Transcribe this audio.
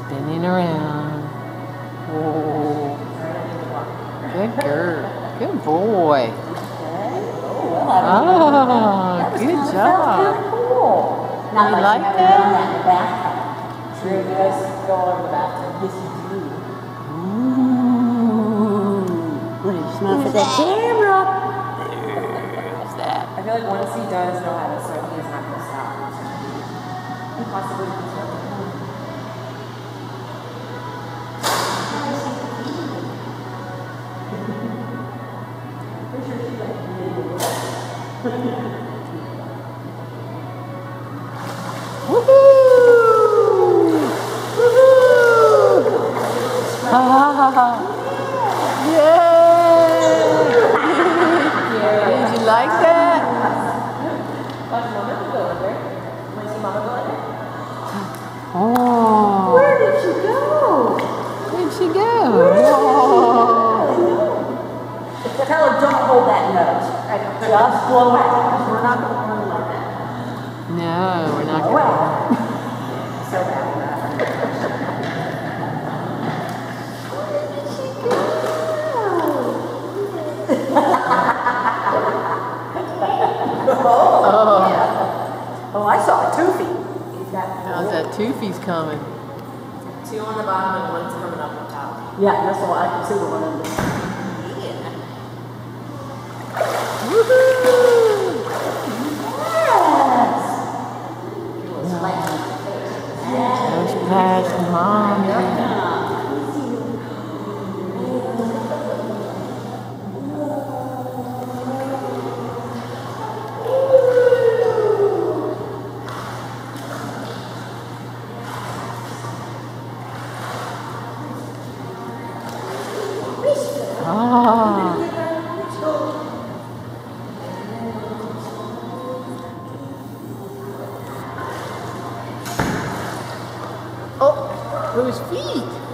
spinning around. Oh, good girl. Good boy. Oh, good job. Not You like like you haven't that? done that in the bathtub. Sure, you guys go over the bathtub. Yes, you do. Ooh. What did you smell for that camera? There's that. I feel like once he does know how to swim, he's not going to stop. He possibly can swim. Woohoo! Woohoo! Yay! Did you like that? Watch Mama go in there. Want to see Mama go in there? Oh. Where did she go? Where'd she go? Tell her don't hold that nose. Just blow out. We're not going to run like that. No, we're not Blow going out. to. So bad. Oh, I saw a toofy. How's that Toofy's coming? Two on the bottom and one's coming up on top. Yeah, that's all I can see the one under. Goes past Mom. Ah. Oh, those feet.